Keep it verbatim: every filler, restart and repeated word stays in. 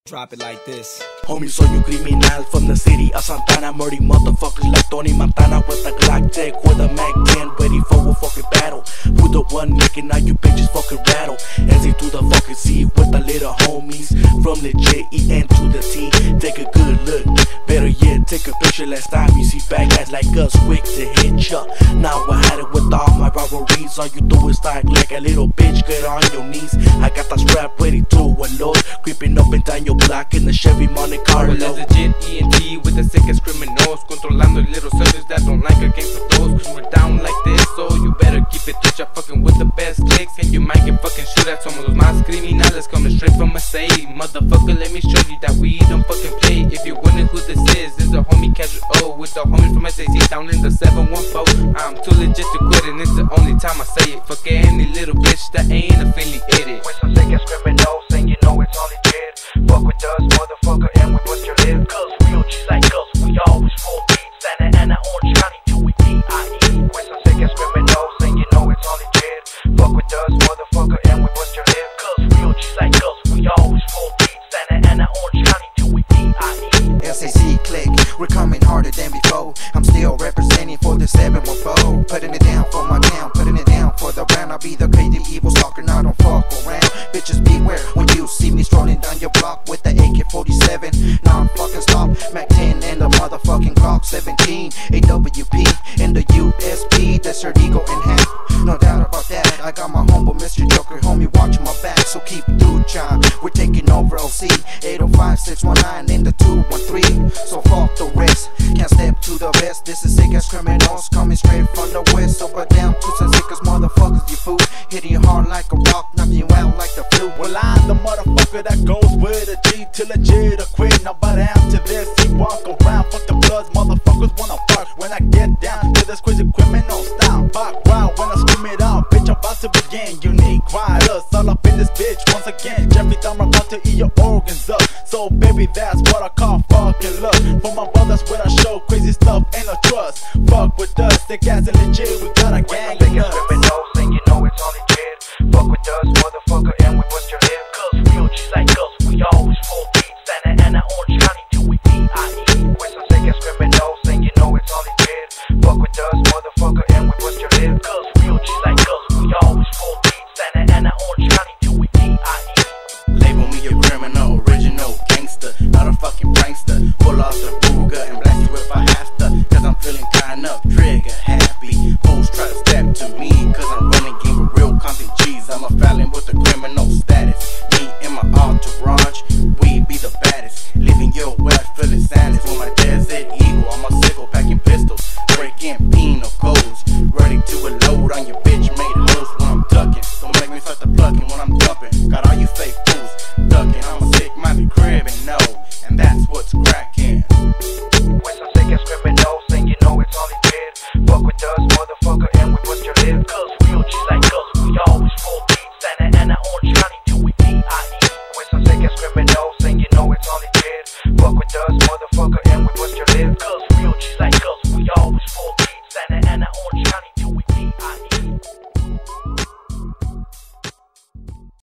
Drop it like this. Homie, soy un criminal from the city of Santana, murder motherfuckers like Tony Montana with a Glock tech with a Mac ten, ready for a fucking battle. Who the one making all you bitches fucking rattle? As they do the fucking C with the little homies from the J E N to the T. Take a good look, better yet, take a picture. Last time you see bad guys like us, quick to hit ya. Now I had it with all my rivalries. All you do is talk like a little bitch, get on your knees. I got that strap ready to unload, creeping up and down your block in the Chevy Monte Carlo. Well, that's legit E N T with the sickest criminals, controlando little soldiers that don't like a gangsta those. Cause we're down like this, so you better keep it touch. I'm fucking with the best clicks, and you might get fucking shoot at some of those más criminales coming straight from a say. Motherfucker, let me show you that we don't fucking play. If you're wondering who this is, this is the homie Casual with the homies from S A C down in the seven one four. I'm too legit to quit, and it's the only time I say it. Fuck any little bitch that ain't affiliated with some sickest criminals, and you know it's all legit. Fuck with us, motherfucker, and we bust your lip. Cause we O Gs like us, we always full beat. Santa Ana, Orange County, till we P I E. With some sickest criminals, and you know it's all legit. Fuck with us, motherfucker, and we bust your lip. Cause we O Gs like us, we always full beat. Santa Ana, Orange County, till we P I E. S A C click, we're coming harder than before. I'm still representing for the seven one four. Putting it down for my town, putting it down for the round. I'll be the crazy evil stalker, I don't fuck around. Bitches beware when you see me strolling down your block with the A K forty-seven. Now I'm fucking stop, Mac ten and the motherfucking Glock seventeen. A W P in the U S P, that's your ego in half. No doubt about that, I got my humble Mister Joker, homie, watch my back, so keep through, John. We're taking over O C, eight oh five, six one nine in the two one three. So fuck the rest, can't step to the best. This is sick as criminals coming straight from the west. So but down to some sick as motherfuckers, you fool. Hitting you hard like a rock, knocking you out like the flu. Well, I'm the motherfucker that goes with a G till legit or quit. Now but down to this, he walk around, fuck the bloods, motherfuckers wanna fuck. When I get down to this crazy criminal style, fuck wild when I scream it out, bitch, I'm about to begin. Unique riders, all up in this bitch once again. Jeffrey Dahmer about to eat your organs up. So baby, that's what I call fucking love. For my brothers when I show crazy stuff, ain't no trust. Fuck with us, sick ass and legit, we got a gang of us. Criminals, and you know it's all legit. Fuck with us, motherfucker, and we